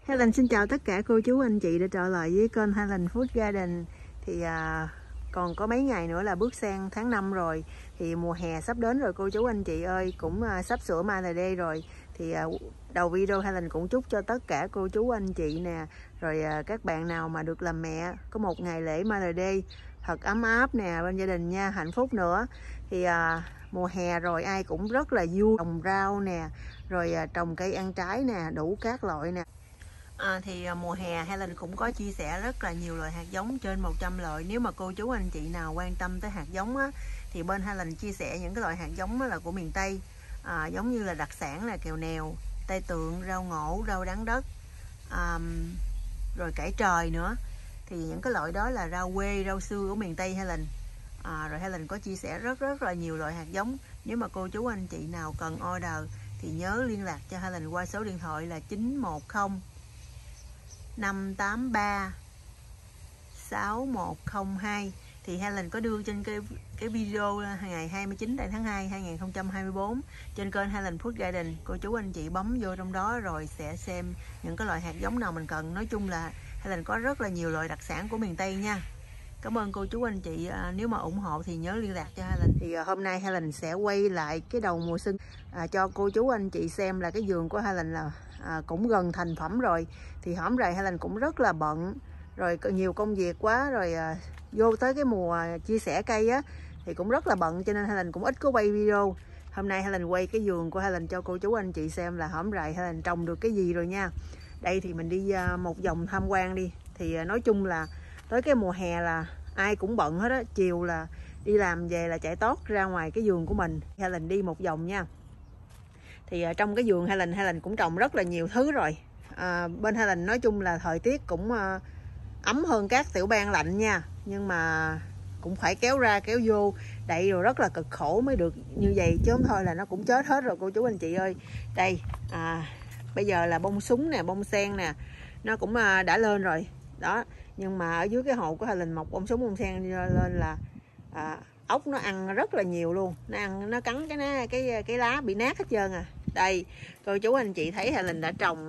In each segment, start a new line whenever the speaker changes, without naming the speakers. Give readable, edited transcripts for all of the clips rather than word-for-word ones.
Helen xin chào tất cả cô chú anh chị đã trở lại với kênh Helen Food Garden. Thì còn có mấy ngày nữa là bước sang tháng 5 rồi. Thì mùa hè sắp đến rồi cô chú anh chị ơi, cũng sắp sửa Mother's Day rồi. Thì đầu video Helen cũng chúc cho tất cả cô chú anh chị nè, rồi các bạn nào mà được làm mẹ có một ngày lễ Mother's Day thật ấm áp nè bên gia đình nha, hạnh phúc nữa. Thì mùa hè rồi ai cũng rất là vui, trồng rau nè, rồi trồng cây ăn trái nè, đủ các loại nè. Thì mùa hè Helen cũng có chia sẻ rất là nhiều loại hạt giống, trên 100 loại. Nếu mà cô chú anh chị nào quan tâm tới hạt giống á, thì bên Helen chia sẻ những cái loại hạt giống là của miền Tây, giống như là đặc sản là kèo nèo, tây tượng, rau ngổ, rau đắng đất, rồi cải trời nữa. Thì những cái loại đó là rau quê, rau xưa của miền Tây Helen. Rồi Helen có chia sẻ rất là nhiều loại hạt giống. Nếu mà cô chú anh chị nào cần order thì nhớ liên lạc cho Helen qua số điện thoại là 910 583 6102. Thì Helen có đưa trên cái video ngày 29 tháng 2 2024 trên kênh Helen Food Garden. Cô chú anh chị bấm vô trong đó rồi sẽ xem những cái loại hạt giống nào mình cần. Nói chung là Helen có rất là nhiều loại đặc sản của miền Tây nha. Cảm ơn cô chú anh chị. Nếu mà ủng hộ thì nhớ liên lạc cho Helen. Thì hôm nay Helen sẽ quay lại cái đầu mùa xuân cho cô chú anh chị xem là cái vườn của Helen là cũng gần thành phẩm rồi. Thì hổm rày Helen cũng rất là bận rồi, nhiều công việc quá rồi, vô tới cái mùa chia sẻ cây á thì cũng rất là bận, cho nên Helen cũng ít có quay video. Hôm nay Helen quay cái vườn của Helen cho cô chú anh chị xem là hổm rày Helen trồng được cái gì rồi nha. Đây thì mình đi một vòng tham quan đi. Thì nói chung là tới cái mùa hè là ai cũng bận hết á, chiều là đi làm về là chạy tót ra ngoài cái vườn của mình. Helen đi một vòng nha. Thì trong cái vườn Helen cũng trồng rất là nhiều thứ rồi. Bên Helen nói chung là thời tiết cũng ấm hơn các tiểu bang lạnh nha, nhưng mà cũng phải kéo ra kéo vô đậy rồi, rất là cực khổ mới được như vậy, chứ không thôi là nó cũng chết hết rồi cô chú anh chị ơi. Đây bây giờ là bông súng nè, bông sen nè, nó cũng đã lên rồi đó. Nhưng mà ở dưới cái hồ của Helen mọc bông súng bông sen lên là ốc nó ăn rất là nhiều luôn. Nó ăn, nó cắn cái lá bị nát hết trơn à. Đây cô chú anh chị thấy Helen đã trồng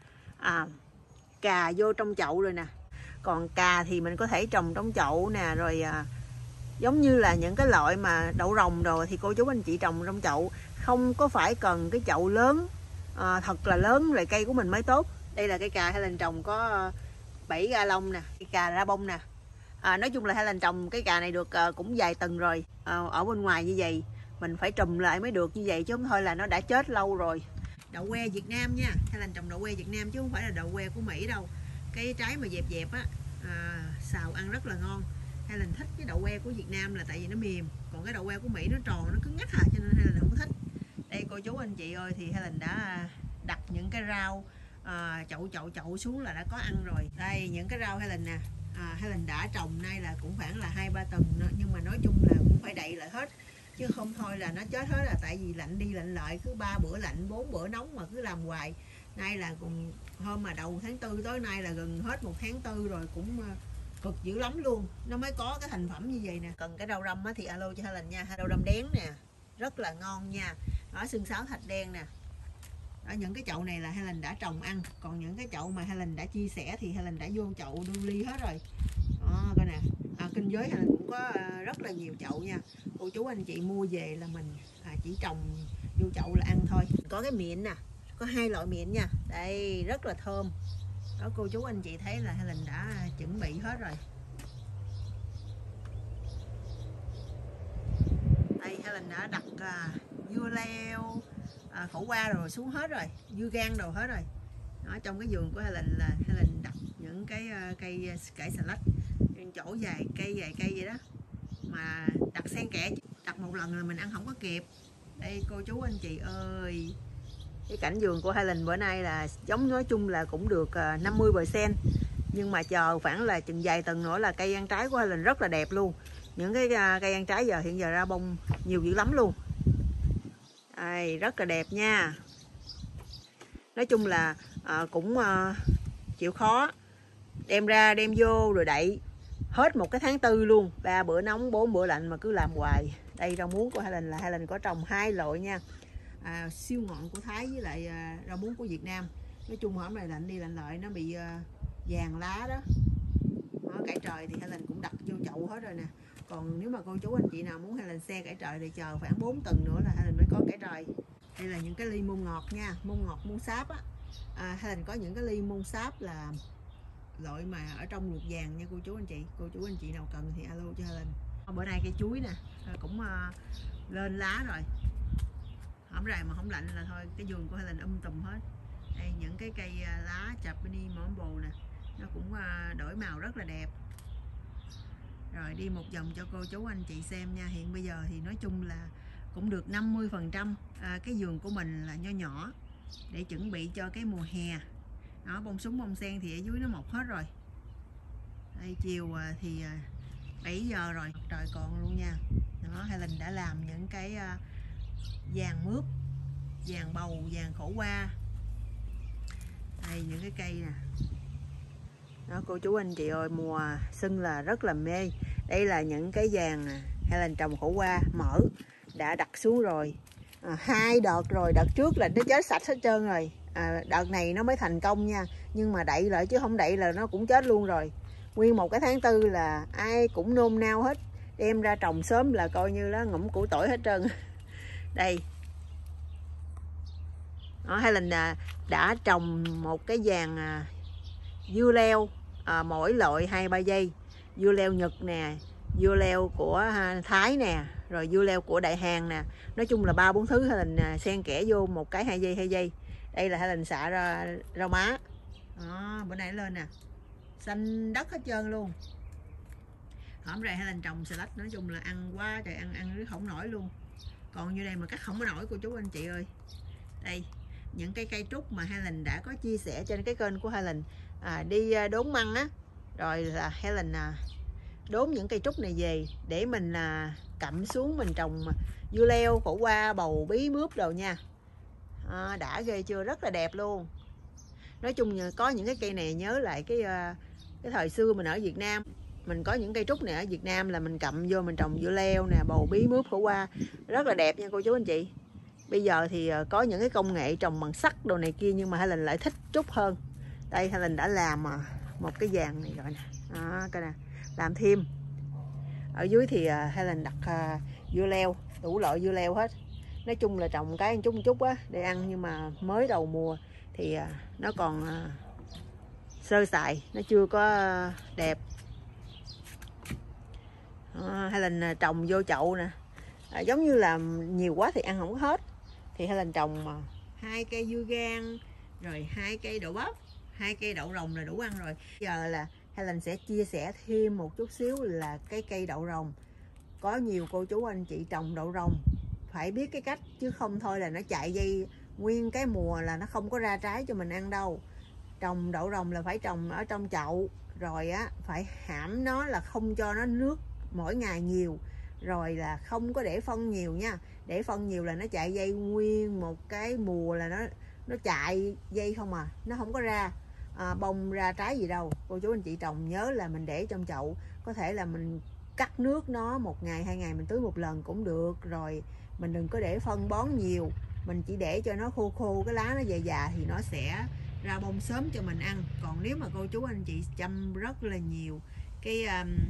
cà vô trong chậu rồi nè. Còn cà thì mình có thể trồng trong chậu nè, rồi giống như là những cái loại mà đậu rồng rồi thì cô chú anh chị trồng trong chậu, không có phải cần cái chậu lớn thật là lớn rồi cây của mình mới tốt. Đây là cây cà Helen trồng có 7 ga lông nè, cây cà ra bông nè. Nói chung là Helen trồng cái cà này được cũng vài tuần rồi. Ở bên ngoài như vậy mình phải trùm lại mới được như vậy, chứ không thôi là nó đã chết lâu rồi. Đậu que Việt Nam nha, Helen trồng đậu que Việt Nam chứ không phải là đậu que của Mỹ đâu. Cái trái mà dẹp dẹp á, xào ăn rất là ngon. Helen thích cái đậu que của Việt Nam là tại vì nó mềm, còn cái đậu que của Mỹ nó tròn, nó cứng ngắt cho nên Helen không thích. Đây cô chú anh chị ơi, thì Helen đã đặt những cái rau chậu xuống là đã có ăn rồi. Đây những cái rau Helen nè, Helen đã trồng nay là cũng khoảng là 2-3 tuần nữa, nhưng mà nói chung là cũng phải đậy lại hết, chứ không thôi là nó chết hết. Là tại vì lạnh đi lạnh lại, cứ 3 bữa lạnh 4 bữa nóng mà cứ làm hoài. Nay là cùng hôm mà đầu tháng 4 tới nay là gần hết 1 tháng 4 rồi, cũng cực dữ lắm luôn, nó mới có cái thành phẩm như vậy nè. Cần cái rau răm á thì alo cho Helen nha. Rau răm đen nè, rất là ngon nha. Đó, xương sáo thạch đen nè. Đó, những cái chậu này là Helen đã trồng ăn, còn những cái chậu mà Helen đã chia sẻ thì Helen đã vô chậu đu ly hết rồi. Đó, coi nè, kinh giới Helen cũng có rất là nhiều chậu nha. Cô chú anh chị mua về là mình chỉ trồng vô chậu là ăn thôi. Có cái miệng nè, có 2 loại miệng nha. Đây rất là thơm. Đó, cô chú anh chị thấy là Helen đã chuẩn bị hết rồi. Đây Helen đã đặt dưa leo, khổ qua rồi xuống hết rồi, dưa gan đồ hết rồi. Đó, trong cái vườn của Helen là Helen đặt những cái cây cải xà lách chỗ vài cây vậy đó, mà đặt xen kẽ, đặt một lần là mình ăn không có kịp. Đây cô chú anh chị ơi, cái cảnh vườn của Helen bữa nay là giống, nói chung là cũng được 50%, nhưng mà chờ khoảng là chừng vài tuần nữa là cây ăn trái của Helen rất là đẹp luôn. Những cái cây ăn trái hiện giờ ra bông nhiều dữ lắm luôn. Đây, rất là đẹp nha. Nói chung là cũng chịu khó đem ra đem vô rồi đậy hết một cái tháng 4 luôn, 3 bữa nóng 4 bữa lạnh mà cứ làm hoài. Đây rau muống của Helen là Helen có trồng 2 loại nha, siêu ngọn của Thái với lại rau muống của Việt Nam. Nói chung hổm này lạnh đi lạnh lại nó bị vàng lá đó. Cải trời thì Helen cũng đặt vô chậu hết rồi nè. Còn nếu mà cô chú anh chị nào muốn Helen xe cải trời thì chờ khoảng 4 tuần nữa là Helen mới có cải trời. Đây là những cái ly môn ngọt nha, môn ngọt môn sáp á. Helen có những cái ly môn sáp là loại mà ở trong luộc vàng nha cô chú anh chị. Cô chú anh chị nào cần thì alo cho Helen. Bữa nay cây chuối nè cũng lên lá rồi. Hổng rày mà không lạnh là thôi cái vườn của Helen tùm hết. Đây những cái cây lá Japanese mỏng bồ nè, nó cũng đổi màu rất là đẹp. Rồi đi một vòng cho cô chú anh chị xem nha. Hiện bây giờ thì nói chung là cũng được 50%. Cái vườn của mình là nho nhỏ để chuẩn bị cho cái mùa hè. Đó, bông súng bông sen thì ở dưới nó mọc hết rồi. Đây chiều thì 7 giờ rồi, trời còn luôn nha. Đó, Helen đã làm những cái vàng mướp, vàng bầu, vàng khổ qua. Đây những cái cây nè. Đó cô chú anh chị ơi, mùa xuân là rất là mê. Đây là những cái vàng Helen trồng khổ qua mỡ đã đặt xuống rồi. 2 đợt rồi, đợt trước là nó chết sạch hết trơn rồi. Đợt này nó mới thành công nha. Nhưng mà đậy lại chứ không đậy là nó cũng chết luôn rồi. Nguyên một cái tháng 4 là ai cũng nôn nao hết. Đem ra trồng sớm là coi như nó ngủm củ tỏi hết trơn. Đây. Đó, Helen đã trồng một cái vàng dưa leo mỗi loại 2-3 giây. Dưa leo Nhật nè, dưa leo của Thái nè, rồi dưa leo của Đại Hàn nè. Nói chung là 3-4 thứ Helen xen kẽ vô một cái 2 giây. Đây là Helen xạ ra rau má. Đó, bữa nay lên nè, xanh đất hết trơn luôn. Hổm rày Helen trồng xà lách, nói chung là ăn quá trời, ăn không nổi luôn. Còn như đây mà cắt không có nổi cô chú anh chị ơi. Đây những cái cây trúc mà Helen đã có chia sẻ trên cái kênh của Helen đi đốn măng á, rồi là Helen đốn những cây trúc này về để mình cặm xuống mình trồng dưa leo, khổ qua, bầu, bí, mướp đồ nha. Đã ghê chưa, rất là đẹp luôn. Nói chung có những cái cây này nhớ lại cái thời xưa mình ở Việt Nam, mình có những cây trúc này ở Việt Nam là mình cặm vô mình trồng dưa leo nè, bầu, bí, mướp, khổ qua, rất là đẹp nha cô chú anh chị. Bây giờ thì có những cái công nghệ trồng bằng sắt đồ này kia, nhưng mà Helen lại thích trúc hơn. Đây Helen đã làm một cái vàng này rồi nè. Đó, coi nè, làm thêm. Ở dưới thì Helen đặt dưa leo, đủ loại dưa leo hết. Nói chung là trồng cái một chút á để ăn, nhưng mà mới đầu mùa thì nó còn sơ sài, nó chưa có đẹp. Helen trồng vô chậu nè. Giống như là nhiều quá thì ăn không hết, thì Helen trồng 2 cây dưa gang, rồi 2 cây đậu bắp, 2 cây đậu rồng là đủ ăn rồi. Giờ là Helen sẽ chia sẻ thêm một chút xíu là cái cây đậu rồng. Có nhiều cô chú anh chị trồng đậu rồng phải biết cái cách, chứ không thôi là nó chạy dây nguyên cái mùa là nó không có ra trái cho mình ăn đâu. Trồng đậu rồng là phải trồng ở trong chậu, rồi á phải hãm nó là không cho nó nước mỗi ngày nhiều, rồi là không có để phân nhiều nha. Để phân nhiều là nó chạy dây nguyên một cái mùa là nó chạy dây không à, nó không có ra bông ra trái gì đâu. Cô chú anh chị trồng nhớ là mình để trong chậu, có thể là mình cắt nước nó 1 ngày 2 ngày mình tưới một lần cũng được. Rồi mình đừng có để phân bón nhiều, mình chỉ để cho nó khô khô, cái lá nó già già thì nó sẽ ra bông sớm cho mình ăn. Còn nếu mà cô chú anh chị chăm rất là nhiều cái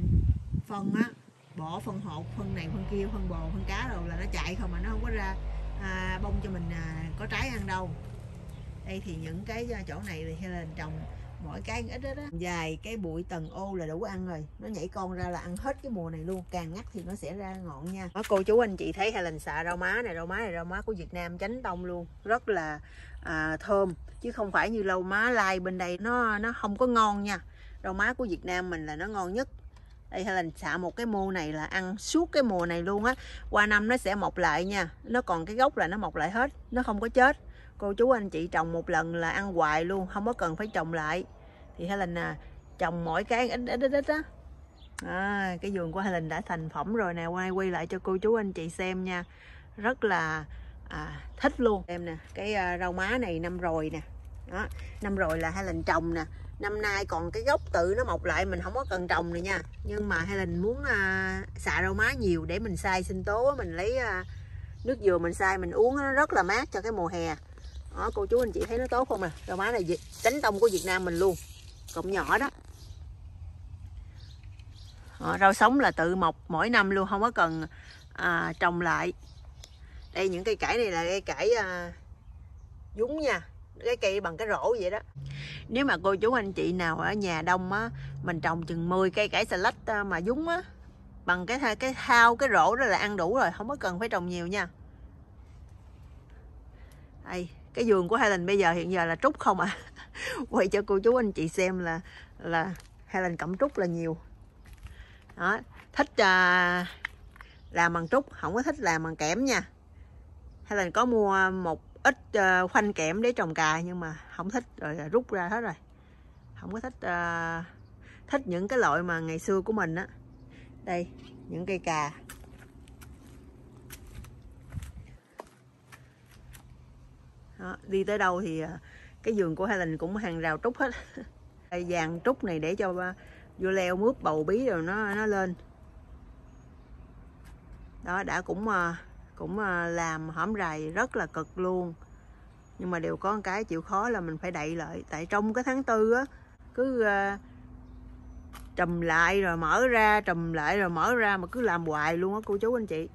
phân á, bỏ phân hột, phân này phân kia, phân bò, phân cá rồi là nó chạy không mà nó không có ra bông cho mình có trái ăn đâu. Đây thì những cái chỗ này thì Helen trồng mỗi cái ít á, dài cái bụi tầng ô là đủ ăn rồi. Nó nhảy con ra là ăn hết cái mùa này luôn, càng ngắt thì nó sẽ ra ngọn nha. Đó, cô chú anh chị thấy Helen xạ rau má này, rau má này rau má của Việt Nam chánh tông luôn, rất là thơm, chứ không phải như rau má lai bên đây nó không có ngon nha. Rau má của Việt Nam mình là nó ngon nhất. Đây Helen xạ một cái mô này là ăn suốt cái mùa này luôn á. Qua năm nó sẽ mọc lại nha, nó còn cái gốc là nó mọc lại hết, nó không có chết. Cô chú anh chị trồng một lần là ăn hoài luôn, không có cần phải trồng lại. Thì Helen trồng mỗi cái ít á. Cái vườn của Helen đã thành phẩm rồi nè, quay lại cho cô chú anh chị xem nha. Rất là thích luôn. Em nè, cái rau má này năm rồi nè. Đó, năm rồi là Helen trồng nè. Năm nay còn cái gốc tự nó mọc lại, mình không có cần trồng này nha. Nhưng mà Helen muốn xạ rau má nhiều để mình xay sinh tố, mình lấy nước dừa mình xay mình uống, nó rất là mát cho cái mùa hè. Đó, cô chú anh chị thấy nó tốt không nè. Rau má này tránh tông của Việt Nam mình luôn, cọng nhỏ đó. Rau sống là tự mọc mỗi năm luôn, không có cần trồng lại. Đây những cây cải này là cây cải dúng nha, cái cây bằng cái rổ vậy đó. Nếu mà cô chú anh chị nào ở nhà đông á, mình trồng chừng 10 cây cải xà lách mà dúng á, bằng cái thao cái rổ đó là ăn đủ rồi, không có cần phải trồng nhiều nha. Đây, cái vườn của Highland bây giờ hiện giờ là trúc không à. Quay cho cô chú anh chị xem là Highland cẩm trúc là nhiều. Đó, thích làm bằng trúc, không có thích làm bằng kẽm nha. Highland có mua một ít khoanh kẽm để trồng cà nhưng mà không thích rồi, rút ra hết rồi. Không có thích thích những cái loại mà ngày xưa của mình á. Đây, những cây cà. Đó, đi tới đâu thì cái vườn của Highland cũng hàng rào trúc hết. Dàn trúc này để cho vô leo mướp bầu bí rồi nó lên. Đó, đã cũng làm hõm rày rất là cực luôn. Nhưng mà đều có một cái chịu khó là mình phải đậy lại. Tại trong cái tháng 4 á, cứ trùm lại rồi mở ra, trùm lại rồi mở ra, mà cứ làm hoài luôn á cô chú anh chị.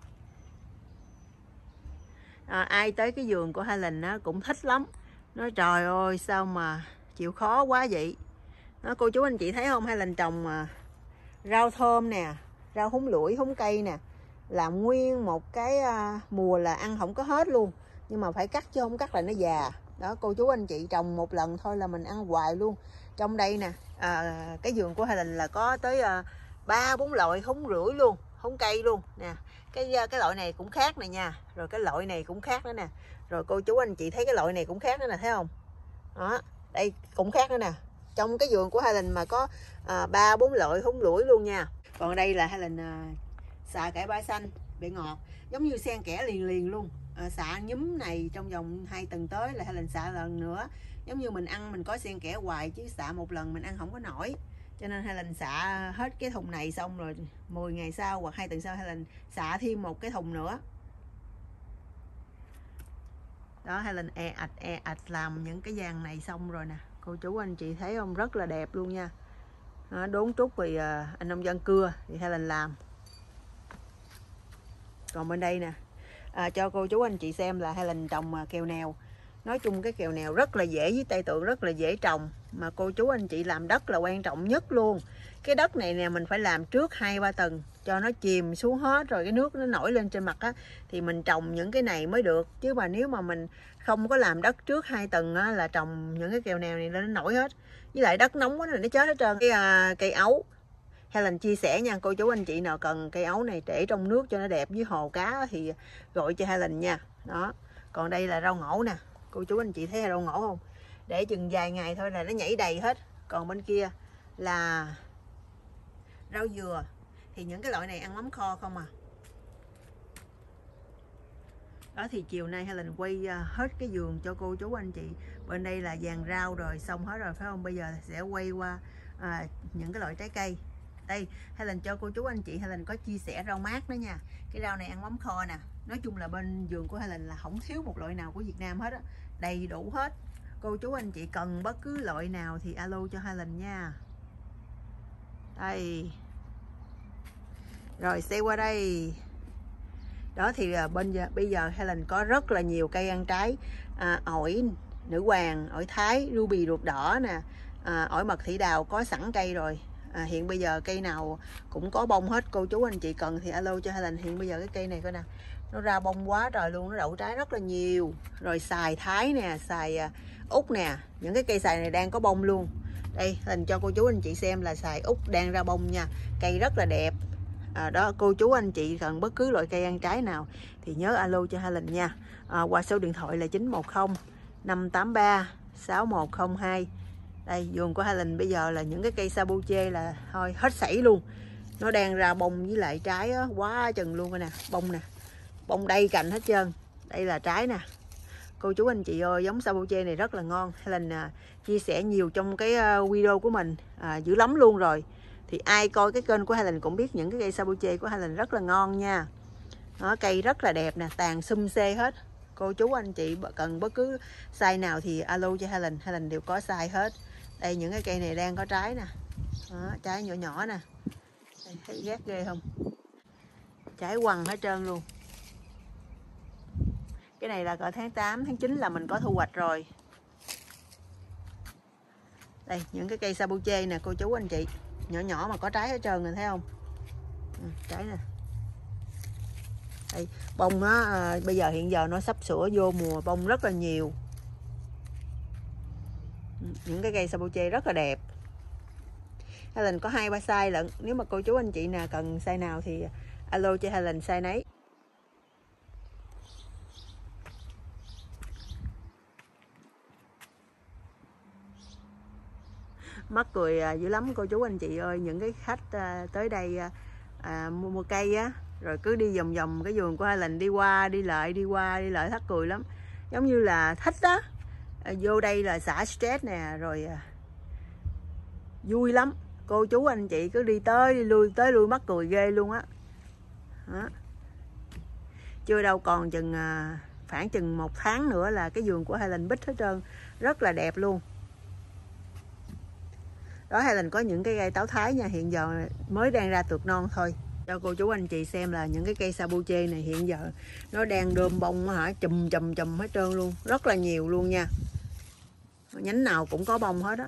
Ai tới cái vườn của Highland á cũng thích lắm. Nói trời ơi sao mà chịu khó quá vậy. Đó, cô chú anh chị thấy không, Highland trồng rau thơm nè, rau húng lủi, húng cây nè, làm nguyên một cái mùa là ăn không có hết luôn. Nhưng mà phải cắt chứ không cắt là nó già. Đó, cô chú anh chị trồng một lần thôi là mình ăn hoài luôn. Trong đây nè, cái vườn của Highland là có tới 3-4 loại húng rưỡi luôn, húng cây luôn nè. Cái loại này cũng khác này nha, rồi cái loại này cũng khác nữa nè, rồi cô chú anh chị thấy cái loại này cũng khác nữa nè, thấy không? Đó, đây cũng khác nữa nè. Trong cái vườn của Highland mà có 3-4 loại húng lủi luôn nha. Còn đây là Highland xạ cải bã xanh bẹ ngọt, giống như xen kẽ liền luôn. Xạ nhúm này trong vòng 2 tuần tới là Highland xạ lần nữa. Giống như mình ăn mình có xen kẽ hoài, chứ xạ một lần mình ăn không có nổi. Cho nên Highland xạ hết cái thùng này xong rồi 10 ngày sau hoặc 2 tuần sau Highland xạ thêm một cái thùng nữa. Đó, Highland e ạch làm những cái dàn này xong rồi nè. Cô chú anh chị thấy không, rất là đẹp luôn nha. Đó, đốn trúc vì anh nông dân cưa thì Highland làm. Còn bên đây nè, cho cô chú anh chị xem là Highland trồng kèo nèo. Nói chung cái kèo nèo rất là dễ với tay tượng, rất là dễ trồng. Mà cô chú anh chị làm đất là quan trọng nhất luôn. Cái đất này nè mình phải làm trước 2-3 tuần cho nó chìm xuống hết, rồi cái nước nó nổi lên trên mặt á, thì mình trồng những cái này mới được. Chứ mà nếu mà mình không có làm đất trước 2 tuần á, là trồng những cái kèo nèo này lên nó nổi hết. Với lại đất nóng quá rồi nó chết hết trơn. Cây ấu Highland chia sẻ nha, cô chú anh chị nào cần cây ấu này để trong nước cho nó đẹp với hồ cá thì gọi cho Highland nha. Đó, còn đây là rau ngổ nè. Cô chú anh chị thấy rau ngổ không? Để chừng vài ngày thôi là nó nhảy đầy hết. Còn bên kia là rau dừa. Thì những cái loại này ăn mắm kho không à. Đó, thì chiều nay Highland quay hết cái vườn cho cô chú anh chị. Bên đây là dàn rau rồi, xong hết rồi phải không? Bây giờ sẽ quay qua những cái loại trái cây. Đây, Highland cho cô chú anh chị, Highland có chia sẻ rau mát đó nha. Cái rau này ăn mắm kho nè. Nói chung là bên vườn của Highland là không thiếu một loại nào của Việt Nam hết á, đầy đủ hết. Cô chú anh chị cần bất cứ loại nào thì alo cho Highland nha. Đây. Rồi xe qua đây. Đó thì bây giờ Highland có rất là nhiều cây ăn trái. Ổi nữ hoàng, ổi Thái, ruby ruột đỏ nè, ổi mật thị đào có sẵn cây rồi. Hiện bây giờ cây nào cũng có bông hết. Cô chú anh chị cần thì alo cho Highland. Hiện bây giờ cái cây này coi nè, nó ra bông quá trời luôn, nó đậu trái rất là nhiều. Rồi xài Thái nè, xài Úc nè, những cái cây xài này đang có bông luôn. Đây, Highland cho cô chú anh chị xem là xài Úc đang ra bông nha. Cây rất là đẹp. Đó, cô chú anh chị cần bất cứ loại cây ăn trái nào thì nhớ alo cho Highland nha. Qua số điện thoại là 910 583 6102. Đây, vườn của Highland bây giờ là những cái cây sabuche là thôi hết sảy luôn. Nó đang ra bông với lại trái á, quá chừng luôn rồi nè. Bông nè, bông đầy cành hết trơn. Đây là trái nè. Cô chú anh chị ơi, giống sabuche này rất là ngon. Highland chia sẻ nhiều trong cái video của mình, dữ lắm luôn rồi. Thì ai coi cái kênh của Highland cũng biết những cái cây sabuche của Highland rất là ngon nha. Đó, cây rất là đẹp nè, tàn xum xê hết. Cô chú anh chị cần bất cứ size nào thì alo cho Helen đều có size hết. Đây những cái cây này đang có trái nè. Đó, trái nhỏ nhỏ nè. Đây, thấy ghét ghê không? Trái quằn hết trơn luôn. Cái này là cỡ tháng 8, tháng 9 là mình có thu hoạch rồi. Đây những cái cây sabuche nè cô chú anh chị, nhỏ nhỏ mà có trái hết trơn rồi thấy không? Trái nè. Đây, bông nó bây giờ hiện giờ nó sắp sửa vô mùa bông rất là nhiều. Những cái cây sabuche rất là đẹp. Helen có 2-3 size lận. Nếu mà cô chú anh chị nào cần size nào thì alo cho Helen size nấy. Mắc cười dữ lắm cô chú anh chị ơi. Những cái khách tới đây mua cây á, rồi cứ đi vòng vòng cái vườn của Helen, đi qua đi lại thắt cười lắm. Giống như là thích đó. Vô đây là xả stress nè, rồi vui lắm. Cô chú anh chị cứ đi tới lui mắc cười ghê luôn á. Chưa đâu còn khoảng chừng 1 tháng nữa là cái vườn của Helen bít hết trơn, rất là đẹp luôn. Đó, Helen có những cái cây táo thái nha, hiện giờ mới đang ra tược non thôi. Cho cô chú anh chị xem là những cái cây sabuche này hiện giờ nó đang đơm bông chùm hết trơn luôn, rất là nhiều luôn nha. Nhánh nào cũng có bông hết á.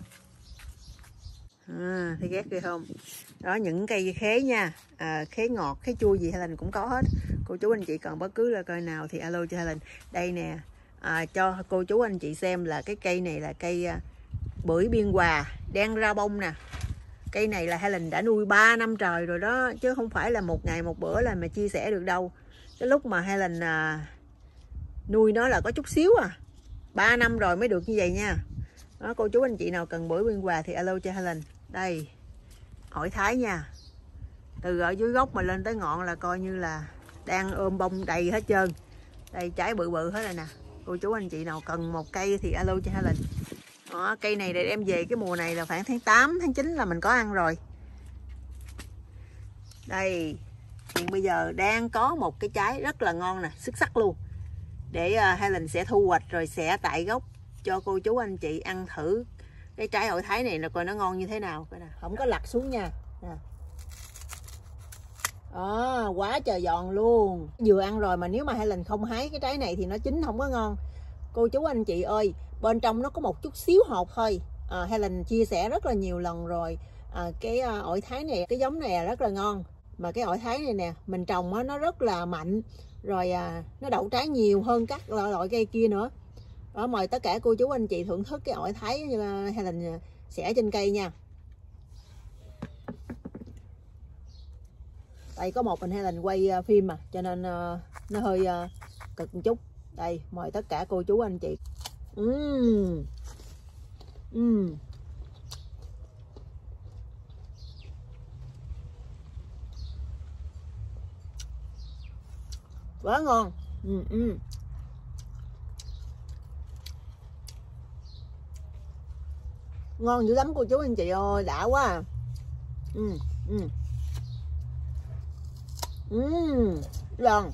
Thấy ghét ghê không? Đó, những cây khế nha, khế ngọt, khế chua gì Helen cũng có hết. Cô chú anh chị cần bất cứ là cây nào thì alo cho Helen. Đây nè, cho cô chú anh chị xem là cái cây này là cây bưởi Biên Hòa đang ra bông nè. Cây này là Helen đã nuôi 3 năm trời rồi đó, chứ không phải là một ngày một bữa là mà chia sẻ được đâu. Cái lúc mà Helen nuôi nó là có chút xíu 3 năm rồi mới được như vậy nha. Đó, cô chú anh chị nào cần bưởi Biên Hòa thì alo cho Helen. Đây, ổi thái nha. Từ ở dưới gốc mà lên tới ngọn là coi như là đang ôm bông đầy hết trơn. Đây, trái bự bự hết rồi nè. Cô chú anh chị nào cần một cây thì alo cho Helen. Đó, cây này để đem về cái mùa này là khoảng tháng 8, tháng 9 là mình có ăn rồi. Đây, hiện bây giờ đang có một cái trái rất là ngon nè, xuất sắc luôn. Để Helen sẽ thu hoạch rồi sẽ tại gốc cho cô chú anh chị ăn thử cái trái ổi thái này là coi nó ngon như thế nào. Không có lặt xuống nha. Quá trời giòn luôn. Vừa ăn rồi mà nếu mà Helen không hái cái trái này thì nó chín không có ngon. Cô chú anh chị ơi, bên trong nó có một chút xíu hột thôi. Helen chia sẻ rất là nhiều lần rồi. Cái ổi thái này, cái giống này rất là ngon. Mà cái ổi thái này nè, mình trồng nó rất là mạnh. Rồi nó đậu trái nhiều hơn các loại cây kia nữa. Đó, mời tất cả cô chú anh chị thưởng thức cái ổi thái Helen xẻ trên cây nha. Đây có một mình Helen quay phim mà, cho nên nó hơi cực một chút. Đây, mời tất cả cô chú anh chị. Quá ngon. Ngon dữ lắm cô chú anh chị ơi, đã quá. Giòn.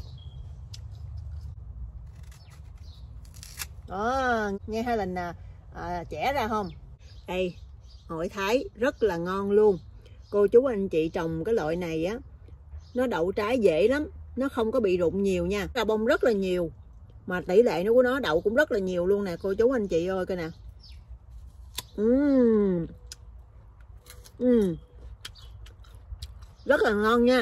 Đó, nghe Helen chẻ ra không? Đây, ổi thái rất là ngon luôn. Cô chú anh chị trồng cái loại này á, nó đậu trái dễ lắm, nó không có bị rụng nhiều nha. Ra bông rất là nhiều, mà tỷ lệ của nó đậu cũng rất là nhiều luôn nè cô chú anh chị ơi, coi nè. Rất là ngon nha.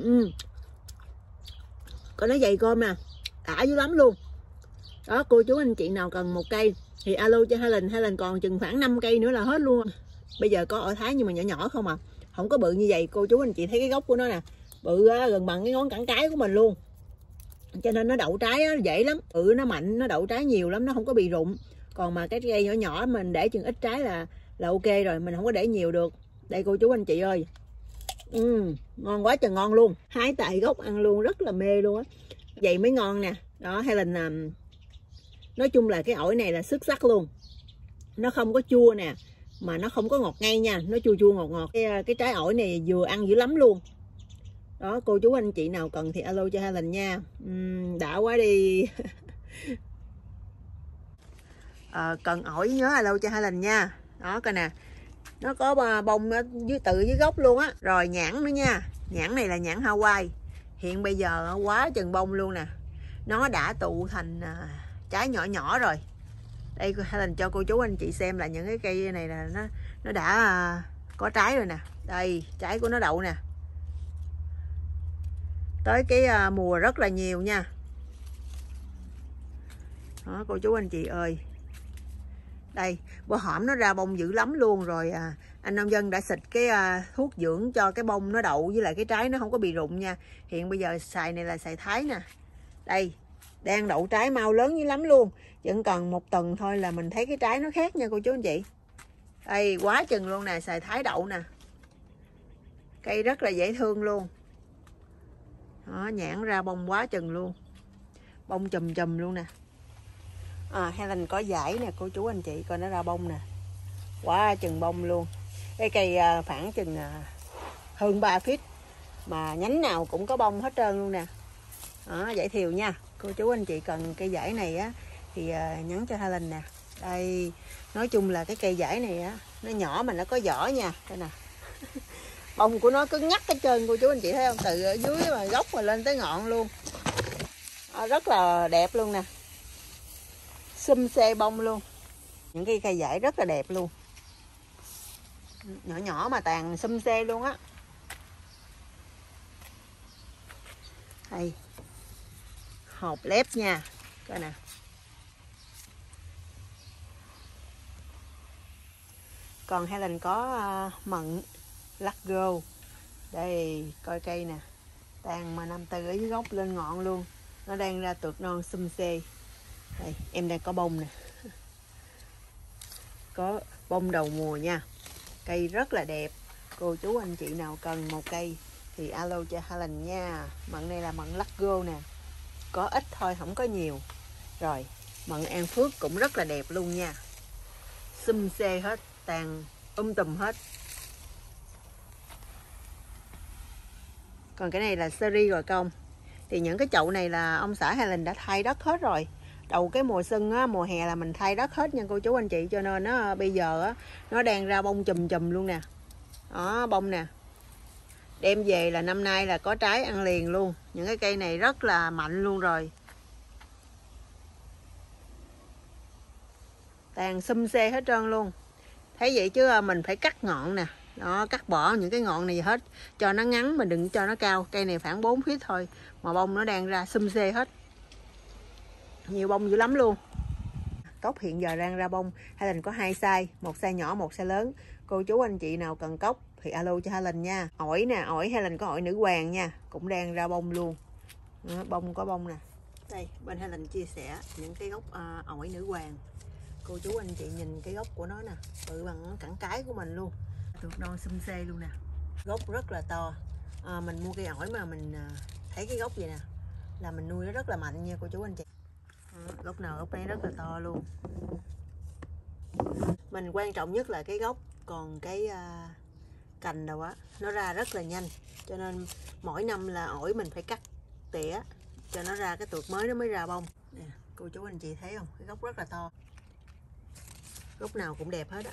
Coi nó dày cơm nè, đã dữ lắm luôn. Đó, cô chú anh chị nào cần một cây thì alo cho Helen còn chừng khoảng 5 cây nữa là hết luôn. Bây giờ có ổi thái nhưng mà nhỏ nhỏ không không có bự như vậy. Cô chú anh chị thấy cái gốc của nó nè, bự gần bằng cái ngón cẳng cái của mình luôn, cho nên nó đậu trái dễ lắm. Nó mạnh, nó đậu trái nhiều lắm, nó không có bị rụng. Còn mà cái cây nhỏ nhỏ mình để chừng ít trái là ok rồi, mình không có để nhiều được. Đây cô chú anh chị ơi, ngon quá trời ngon luôn. Hái tại gốc ăn luôn, rất là mê luôn á. Vậy mới ngon nè. Đó, Helen nói chung là cái ổi này là xuất sắc luôn. Nó không có chua nè, mà nó không có ngọt ngây nha, nó chua chua ngọt ngọt. Cái trái ổi này vừa ăn dữ lắm luôn. Đó, cô chú anh chị nào cần thì alo cho Helen nha. Đã quá đi. Cần ổi nhớ alo cho Helen nha. Đó coi nè, nó có bông ở dưới gốc luôn á. Rồi nhãn nữa nha, nhãn này là nhãn Hawaii, hiện bây giờ quá chừng bông luôn nè, nó đã tụ thành trái nhỏ nhỏ rồi. Đây Helen cho cô chú anh chị xem là những cái cây này là nó đã có trái rồi nè. Đây trái của nó đậu nè, tới cái mùa rất là nhiều nha. Đó cô chú anh chị ơi, đây bữa hổm nó ra bông dữ lắm luôn rồi. Anh nông dân đã xịt cái thuốc dưỡng cho cái bông nó đậu với lại cái trái nó không có bị rụng nha. Hiện bây giờ xài này là xài Thái nè. Đây đang đậu trái mau lớn dữ lắm luôn, vẫn còn 1 tuần thôi là mình thấy cái trái nó khác nha cô chú anh chị. Đây quá chừng luôn nè, xài Thái đậu nè, cây rất là dễ thương luôn. Đó, nhãn ra bông quá chừng luôn, bông chùm chùm luôn nè. Helen có giải nè cô chú anh chị, coi nó ra bông nè, quá chừng bông luôn. Cái cây khoảng chừng hơn 3 feet mà nhánh nào cũng có bông hết trơn luôn nè. Đó, giải thiều nha. Cô chú anh chị cần cây giải này á thì nhắn cho Helen nè. Đây, nói chung là cái cây giải này á, nó nhỏ mà nó có vỏ nha. Đây nè. Bông của nó cứng nhắc hết trơn, cô chú anh chị thấy không? Từ ở dưới mà gốc mà lên tới ngọn luôn. Rất là đẹp luôn nè. Xum xê bông luôn. Những cái cây giải rất là đẹp luôn. Nhỏ nhỏ mà tàn xum xê luôn á. Đây. Hộp lép nha. Coi nè. Còn Helen có mận Lagro. Đây coi cây nè, tàn mà nằm từ ở dưới gốc lên ngọn luôn, nó đang ra tược non xum xê. Đây em đang có bông nè, có bông đầu mùa nha, cây rất là đẹp. Cô chú anh chị nào cần một cây thì alo cho Helen nha. Mận này là mận Lagro nè, có ít thôi không có nhiều. Rồi mận An Phước cũng rất là đẹp luôn nha, xum xê hết, tàn tùm hết. Còn cái này là seri gò công. Thì những cái chậu này là ông xã Helen đã thay đất hết rồi. Đầu cái mùa xuân á, mùa hè là mình thay đất hết nha cô chú anh chị. Cho nên nó bây giờ á, nó đang ra bông chùm chùm luôn nè. Đó bông nè, đem về là năm nay là có trái ăn liền luôn. Những cái cây này rất là mạnh luôn rồi, tàn xum xê hết trơn luôn. Thấy vậy chứ mình phải cắt ngọn nè. Đó, cắt bỏ những cái ngọn này hết cho nó ngắn, mình đừng cho nó cao. Cây này khoảng 4 feet thôi mà bông nó đang ra xum xê hết, nhiều bông dữ lắm luôn. Cốc hiện giờ đang ra bông. Helen có 2 size, một size nhỏ, một size lớn. Cô chú anh chị nào cần cốc thì alo cho Helen nha. Ổi nè, ổi Helen có ổi nữ hoàng nha, cũng đang ra bông luôn. Đó, bông có bông nè. Đây bên Helen chia sẻ những cái gốc ổi nữ hoàng. Cô chú anh chị nhìn cái gốc của nó nè, bự bằng cẳng cái của mình luôn, tược non xum xê luôn nè, gốc rất là to. Mình mua cây ổi mà mình thấy cái gốc vậy nè là mình nuôi nó rất là mạnh nha cô chú anh chị. Gốc nào gốc ấy rất là to luôn. Mình quan trọng nhất là cái gốc, còn cái cành đâu á nó ra rất là nhanh, cho nên mỗi năm là ổi mình phải cắt tỉa cho nó ra cái tược mới nó mới ra bông nè. Cô chú anh chị thấy không, cái gốc rất là to, gốc nào cũng đẹp hết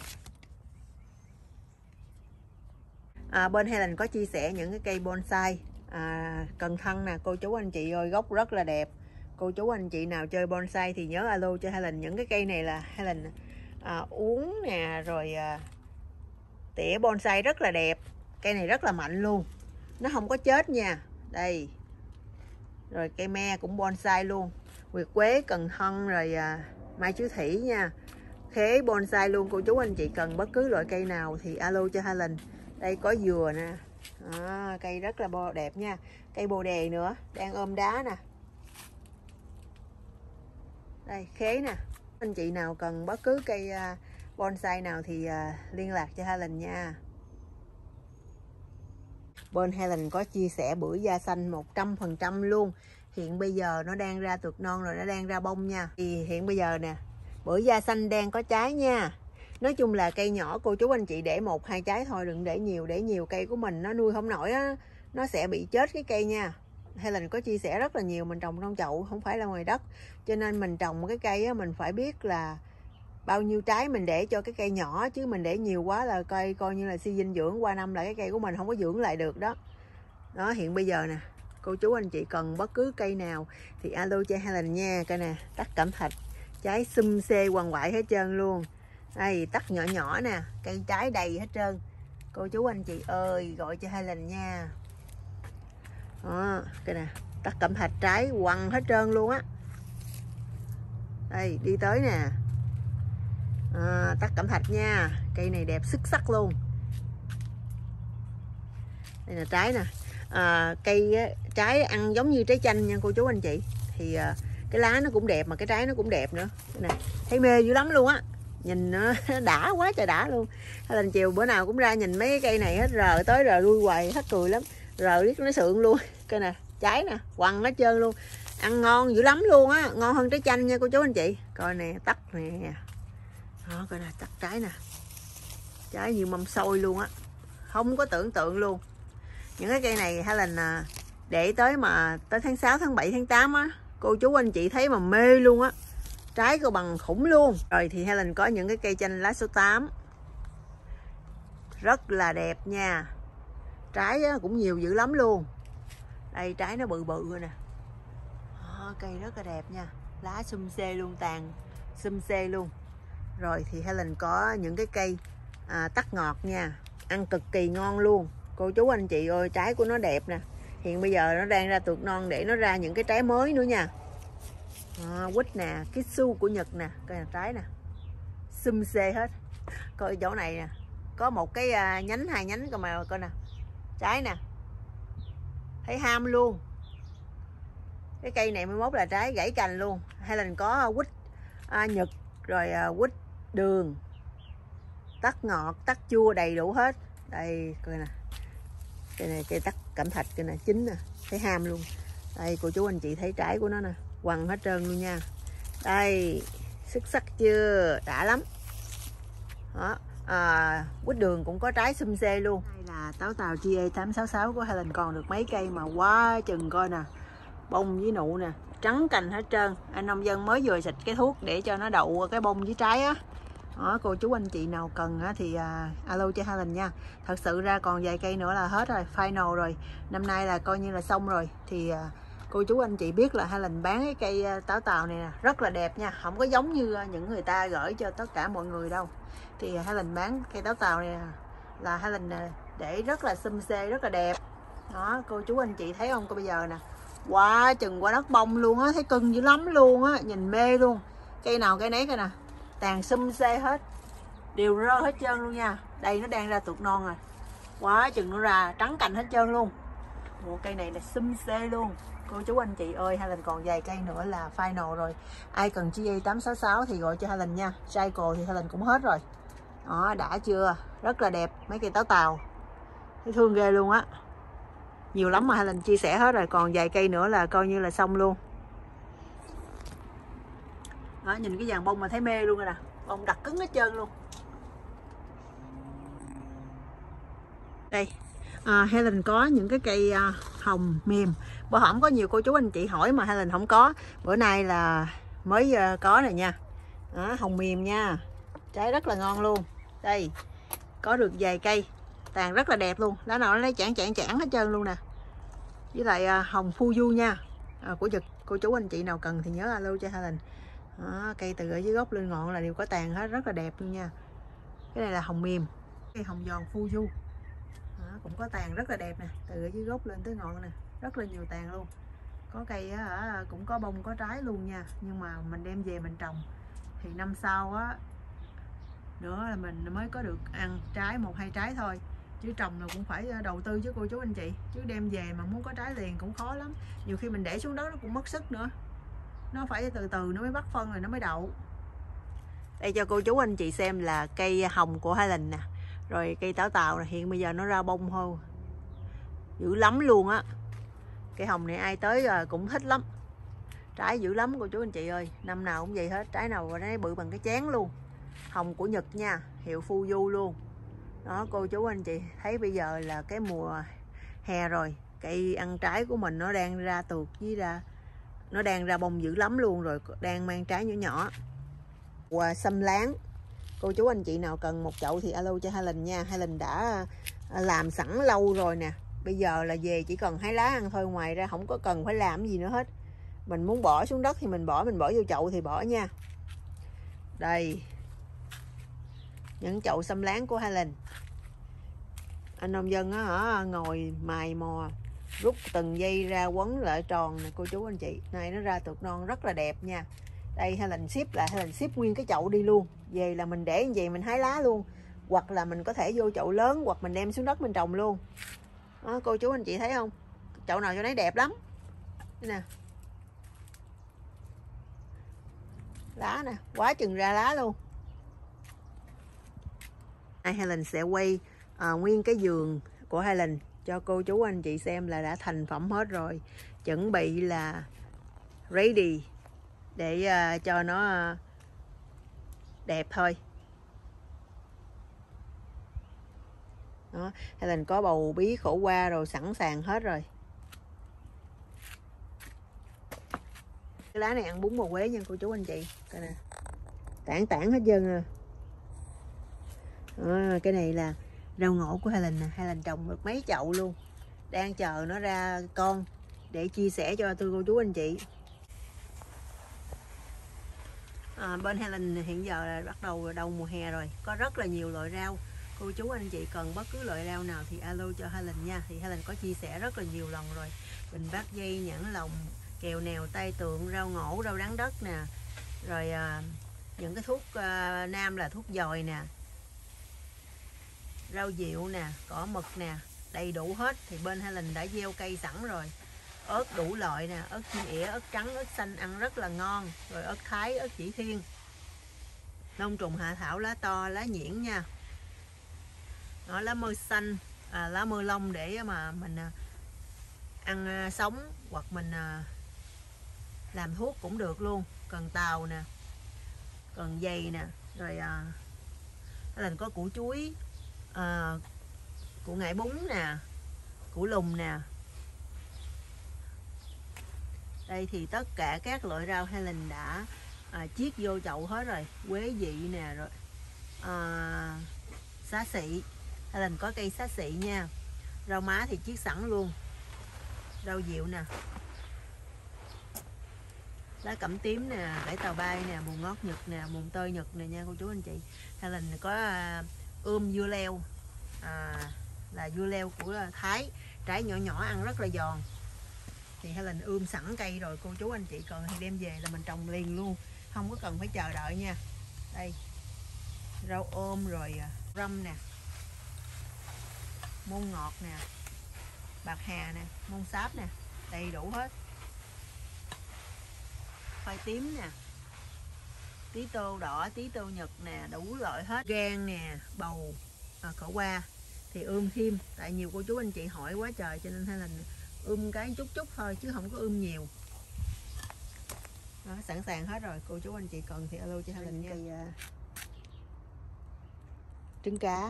á. Bên Helen có chia sẻ những cái cây bonsai cần thân nè cô chú anh chị ơi, gốc rất là đẹp. Cô chú anh chị nào chơi bonsai thì nhớ alo cho Helen. Những cái cây này là Helen uống nè, rồi tỉa bonsai rất là đẹp. Cây này rất là mạnh luôn, nó không có chết nha. Đây, rồi cây me cũng bonsai luôn, nguyệt quế, cần thân, rồi mai chúa thủy nha, khế bonsai luôn. Cô chú anh chị cần bất cứ loại cây nào thì alo cho Helen. Đây có dừa nè, cây rất là đẹp nha. Cây bồ đề nữa đang ôm đá nè. Đây khế nè. Anh chị nào cần bất cứ cây bonsai nào thì liên lạc cho Helen nha. Bên Helen có chia sẻ bưởi da xanh 100% luôn. Hiện bây giờ nó đang ra tược non rồi, nó đang ra bông nha. Thì hiện bây giờ nè, bưởi da xanh đang có trái nha. Nói chung là cây nhỏ cô chú anh chị để 1-2 trái thôi, đừng để nhiều. Để nhiều cây của mình nó nuôi không nổi á, nó sẽ bị chết cái cây nha. Helen có chia sẻ rất là nhiều, mình trồng trong chậu không phải là ngoài đất, cho nên mình trồng một cái cây á, mình phải biết là bao nhiêu trái mình để cho cái cây nhỏ, chứ mình để nhiều quá là cây coi như là suy dinh dưỡng, qua năm là cái cây của mình không có dưỡng lại được đó. Đó, hiện bây giờ nè, cô chú anh chị cần bất cứ cây nào thì alo cho Helen nha. Coi nè, tắc cẩm thạch, trái xum xê quằn quại hết trơn luôn. Đây, tắc nhỏ nhỏ nè, cây trái đầy hết trơn. Cô chú anh chị ơi, gọi cho Helen nha. Đó, coi nè, tắc cẩm thạch trái quằn hết trơn luôn á. Đây, đi tới nè. Tắc cẩm thạch nha, cây này đẹp xuất sắc luôn. Đây là trái nè. Cây trái ăn giống như trái chanh nha cô chú anh chị. Thì cái lá nó cũng đẹp mà cái trái nó cũng đẹp nữa nè, thấy mê dữ lắm luôn á, nhìn nó đã quá trời đã luôn. Hay là chiều bữa nào cũng ra nhìn mấy cái cây này hết, rờ tới rờ lui hoài hết cười lắm, rờ riết nó sượng luôn. Coi nè, trái nè quằn hết trơn luôn, ăn ngon dữ lắm luôn á, ngon hơn trái chanh nha cô chú anh chị. Coi nè, tắc nè đó, coi nè, tắc trái nè, trái như mâm xôi luôn á, không có tưởng tượng luôn. Những cái cây này Helen để tới mà tới tháng 6, tháng 7, tháng 8 á, cô chú anh chị thấy mà mê luôn á, trái cô bằng khủng luôn. Rồi thì Helen có những cái cây chanh lá số 8 rất là đẹp nha, trái cũng nhiều dữ lắm luôn. Đây trái nó bự bự rồi nè. Cây rất là đẹp nha, lá xum xê luôn, tàn xum xê luôn. Rồi thì Helen có những cái cây tắc ngọt nha, ăn cực kỳ ngon luôn. Cô chú anh chị ơi, trái của nó đẹp nè, hiện bây giờ nó đang ra tuột non để nó ra những cái trái mới nữa nha. Quýt nè, kitsu của Nhật nè, coi là trái nè, xum xê hết. Coi chỗ này nè, có một cái nhánh, hai nhánh cơ mà, coi nè, trái nè, thấy ham luôn. Cái cây này 11 là trái gãy cành luôn. Helen có quýt Nhật, rồi quýt đường, tắc ngọt, tắc chua đầy đủ hết. Đây coi nè, cây này cây tắc cẩm thạch, cây này chín nè, thấy ham luôn. Đây cô chú anh chị thấy trái của nó nè, quằn hết trơn luôn nha. Đây, xuất sắc chưa, đã lắm. Đó, quýt đường cũng có trái xum xê luôn. Đây là táo tàu GA866 của Helen, còn được mấy cây mà quá chừng. Coi nè, bông với nụ nè, trắng cành hết trơn. Anh nông dân mới vừa xịt cái thuốc để cho nó đậu cái bông với trái á. Đó, cô chú anh chị nào cần thì alo cho Helen nha. Thật sự ra còn vài cây nữa là hết rồi, final rồi, năm nay là coi như là xong rồi. Thì cô chú anh chị biết là Helen bán cái cây táo tàu này nè, rất là đẹp nha, không có giống như những người ta gửi cho tất cả mọi người đâu. Thì Helen bán cây táo tàu này là Helen để rất là xum xê, rất là đẹp. Đó, cô chú anh chị thấy không, cô bây giờ nè, quá chừng qua đất bông luôn á, thấy cưng dữ lắm luôn á, nhìn mê luôn. Cây nào cây nấy coi nè, tàn xum xê hết, đều rơ hết trơn luôn nha. Đây nó đang ra tuột non rồi, quá chừng nó ra trắng cành hết trơn luôn. Một cây này là xum xê luôn. Cô chú anh chị ơi, Helen còn vài cây nữa là final rồi. Ai cần GA866 thì gọi cho Helen nha. Cycle thì Helen cũng hết rồi. Đó, đã chưa, rất là đẹp mấy cây táo tàu, thấy thương ghê luôn á. Nhiều lắm mà Helen chia sẻ hết rồi, còn vài cây nữa là coi như là xong luôn. Đó, nhìn cái dàn bông mà thấy mê luôn rồi nè, bông đặc cứng hết trơn luôn. Đây, Helen có những cái cây hồng mềm. Bữa hổm có nhiều cô chú anh chị hỏi mà Helen không có, bữa nay là mới có rồi nha. Đó, hồng mềm nha, trái rất là ngon luôn. Đây, có được vài cây, tàn rất là đẹp luôn, lá nào nó lấy chảng hết trơn luôn nè. Với lại hồng Fuyu nha, của Nhật. Cô chú anh chị nào cần thì nhớ alo cho Helen. Đó, cây từ ở dưới gốc lên ngọn là đều có tàn hết, rất là đẹp luôn nha. Cái này là hồng mềm, cây hồng giòn Fuyu. Đó, cũng có tàn rất là đẹp nè, từ ở dưới gốc lên tới ngọn nè, rất là nhiều tàn luôn. Có cây cũng có bông có trái luôn nha, nhưng mà mình đem về mình trồng thì năm sau nữa là mình mới có được ăn trái, 1-2 trái thôi, chứ trồng là cũng phải đầu tư chứ cô chú anh chị, chứ đem về mà muốn có trái liền cũng khó lắm. Nhiều khi mình để xuống đó nó cũng mất sức nữa, nó phải từ từ nó mới bắt phân rồi nó mới đậu. Đây cho cô chú anh chị xem là cây hồng của Helen nè, rồi cây táo tàu này, hiện bây giờ nó ra bông thôi, dữ lắm luôn á. Cây hồng này ai tới cũng thích lắm, trái dữ lắm cô chú anh chị ơi, năm nào cũng vậy hết, trái nào nó bự bằng cái chén luôn. Hồng của Nhật nha, hiệu Fuyu luôn. Đó, cô chú anh chị thấy bây giờ là cái mùa hè rồi, cây ăn trái của mình nó đang ra tuột với nó đang ra bông dữ lắm luôn rồi, đang mang trái nhỏ nhỏ. Và sâm láng, cô chú anh chị nào cần một chậu thì alo cho Helen nha. Helen đã làm sẵn lâu rồi nè, bây giờ là về chỉ cần hái lá ăn thôi, ngoài ra không có cần phải làm gì nữa hết. Mình muốn bỏ xuống đất thì mình bỏ vô chậu thì bỏ nha. Đây, những chậu sâm láng của Helen. Anh nông dân á ngồi mài mò rút từng dây ra quấn lại tròn nè cô chú anh chị. Này nó ra tược non rất là đẹp nha. Đây Helen ship là Helen ship nguyên cái chậu đi luôn. Về là mình để như vậy mình hái lá luôn. Hoặc là mình có thể vô chậu lớn, hoặc mình đem xuống đất mình trồng luôn. Đó, cô chú anh chị thấy không? Chậu nào cho nấy đẹp lắm. Đây nè. Lá nè, quá chừng ra lá luôn. Helen sẽ quay nguyên cái vườn của Helen cho cô chú anh chị xem là đã thành phẩm hết rồi, chuẩn bị là ready để cho nó đẹp thôi. Đó, Helen có bầu bí khổ qua rồi, sẵn sàng hết rồi. Cái lá này ăn bún bò Huế nha cô chú anh chị. Coi nè, tản tản hết trơn à. Cái này là rau ngổ của Helen nè. Helen trồng được mấy chậu luôn, đang chờ nó ra con để chia sẻ cho cô chú anh chị. Bên Helen hiện giờ là bắt đầu đầu mùa hè rồi, có rất là nhiều loại rau. Cô chú anh chị cần bất cứ loại rau nào thì alo cho Helen nha. Thì Helen có chia sẻ rất là nhiều lần rồi. Bình bát dây, nhãn lồng, kèo nèo, tay tượng, rau ngổ, rau đắng đất nè. Rồi những cái thuốc nam là thuốc dòi nè, rau diệu nè, cỏ mực nè, đầy đủ hết. Thì bên Helen đã gieo cây sẵn rồi. Ớt đủ loại nè, ớt chim ỉa, ớt trắng, ớt xanh ăn rất là ngon. Rồi ớt thái, ớt chỉ thiên. Nông trùng hạ thảo, lá to, lá nhuyễn nha. Đó, lá mơ xanh, lá mơ lông để mà mình ăn sống, hoặc mình làm thuốc cũng được luôn. Cần tàu nè, cần dày nè. Rồi Helen có củ chuối, củ ngải bún nè, củ lùng nè. Đây thì tất cả các loại rau Helen đã chiết vô chậu hết rồi. Quế vị nè, rồi xá xị, Helen có cây xá xị nha. Rau má thì chiết sẵn luôn. Rau diệu nè, lá cẩm tím nè, rễ tàu bay nè, mùn ngót nhật nè, mùn tơi nhật nè nha cô chú anh chị. Helen có dưa leo, là dưa leo của Thái, trái nhỏ nhỏ ăn rất là giòn. Thì Helen sẵn cây rồi, cô chú anh chị cần thì đem về là mình trồng liền luôn, không có cần phải chờ đợi nha. Đây, rau ôm rồi răm nè, môn ngọt nè, bạc hà nè, môn sáp nè, đầy đủ hết. Khoai tím nè, tí tô đỏ, tí tô nhật nè, đủ loại hết. Gan nè, bầu, khổ qua thì thêm, tại nhiều cô chú anh chị hỏi quá trời cho nên Helen cái chút thôi chứ không có nhiều. Đó, sẵn sàng hết rồi, cô chú anh chị cần thì alo cho Helen nha. Cây trứng cá.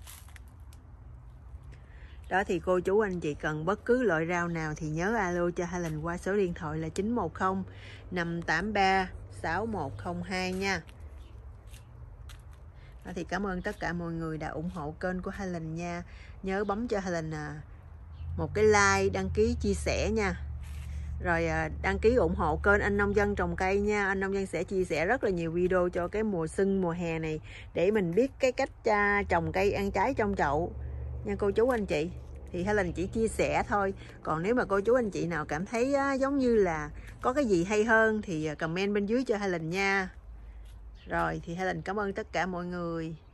Đó thì cô chú anh chị cần bất cứ loại rau nào thì nhớ alo cho Helen qua số điện thoại là 910 583 6102 nha. Đó thì cảm ơn tất cả mọi người đã ủng hộ kênh của Helen nha. Nhớ bấm cho Helen một cái like, đăng ký, chia sẻ nha. Rồi đăng ký ủng hộ kênh Anh Nông Dân Trồng Cây nha. Anh Nông Dân sẽ chia sẻ rất là nhiều video cho cái mùa xuân, mùa hè này, để mình biết cái cách trồng cây ăn trái trong chậu nha cô chú anh chị. Thì Helen chỉ chia sẻ thôi. Còn nếu mà cô chú anh chị nào cảm thấy giống như là có cái gì hay hơn thì comment bên dưới cho Helen nha. Rồi thì Helen cảm ơn tất cả mọi người.